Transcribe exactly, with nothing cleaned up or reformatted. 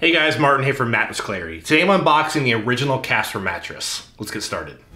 Hey guys, Martin here from Mattress Clarity. Today I'm unboxing the original Casper mattress. Let's get started.